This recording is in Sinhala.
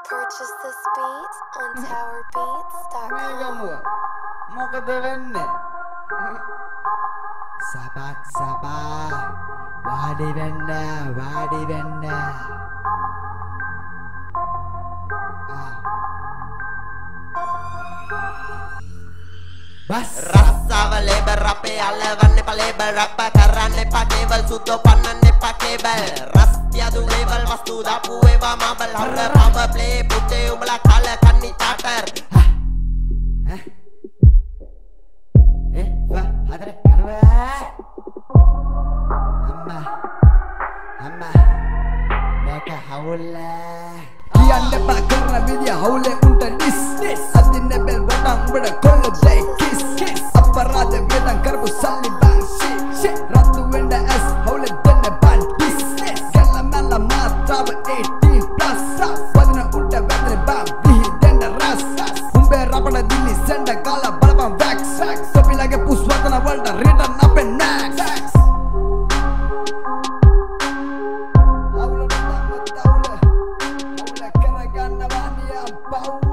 Purchase this beat on towerbeats.com. මොකද වෙන්නේ? සබා වාඩි වෙන්න බස් රස්සාව ලේබර් අපේ අල්ලවන්න එපා ලේබර් රැප් කරන්න එපා කේබල් සුද්දෝ පන්නන්න එපා කේබල් රස්තියදු ලේබල් වස්තු දාපු ඒවා මාබල් හර පව ප්ලේ පුතේ උඹලා කාල කන්නි චාටර් හදර කනවා අම්මා මේක හවුල කියන්න එපා කරන විදිය හවුලේ උන්ට නිස් අදින්න බෙල් වටන් උඹට කොල්ල ජයි කිස් අපරාධ වේදන් කරපු සල්ලි බං shit රත්තු වෙන්න ඇස් හවුලේ දෙන්න බන් business ගල්ල මල්ල මාත්‍රාව 18 plus වදන උන්ට වැදෙන බං විහි දෙන්න රස් උඹේ රපණ දිලි සෙන්ඩ කාලා බලපන් වැක්ස් තොපිලගේ පුස් වදන වලට රිටන් අපේ නැක්ස් Paula